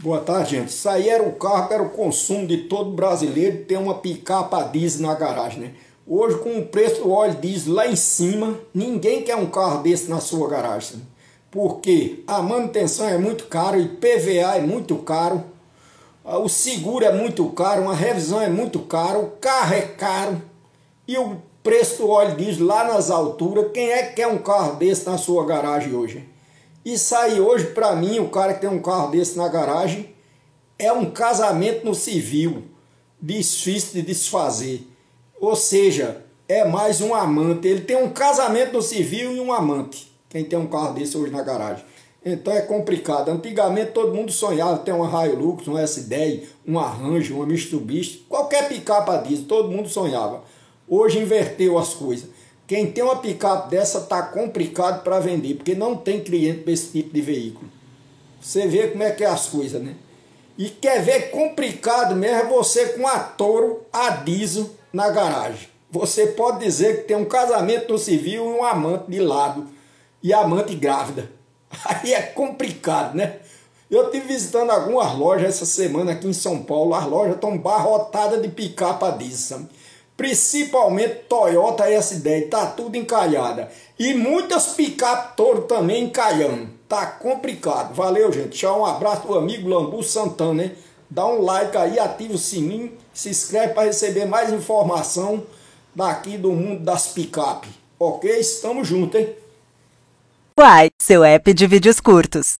Boa tarde, gente. Isso aí era o carro, era o consumo de todo brasileiro ter uma picape a diesel na garagem, né? Hoje, com o preço do óleo diesel lá em cima, ninguém quer um carro desse na sua garagem. Porque a manutenção é muito cara, o IPVA é muito caro, o seguro é muito caro, uma revisão é muito caro, o carro é caro e o preço do óleo diesel lá nas alturas. Quem é que quer um carro desse na sua garagem hoje? Isso aí hoje, para mim, o cara que tem um carro desse na garagem é um casamento no civil, difícil de desfazer. Ou seja, é mais um amante. Ele tem um casamento no civil e um amante, quem tem um carro desse hoje na garagem. Então é complicado. Antigamente todo mundo sonhava ter uma Hilux, um S10, um Arranjo, uma Mitsubishi, qualquer picape a diesel, todo mundo sonhava. Hoje inverteu as coisas. Quem tem uma picape dessa tá complicado para vender, porque não tem cliente para esse tipo de veículo. Você vê como é que é as coisas, né? E quer ver complicado mesmo é você com a Toro a diesel na garagem. Você pode dizer que tem um casamento no civil e um amante de lado. E amante grávida. Aí é complicado, né? Eu estive visitando algumas lojas essa semana aqui em São Paulo. As lojas estão barrotadas de picape a diesel, sabe? Principalmente Toyota S10, tá tudo encalhada. E muitas picape Toro também encalhando. Tá complicado. Valeu, gente. Tchau, um abraço do amigo Lambu Santana, né? Dá um like aí, ativa o sininho, se inscreve para receber mais informação daqui do mundo das picape. Ok? Estamos juntos, hein? Uai, seu app de vídeos curtos.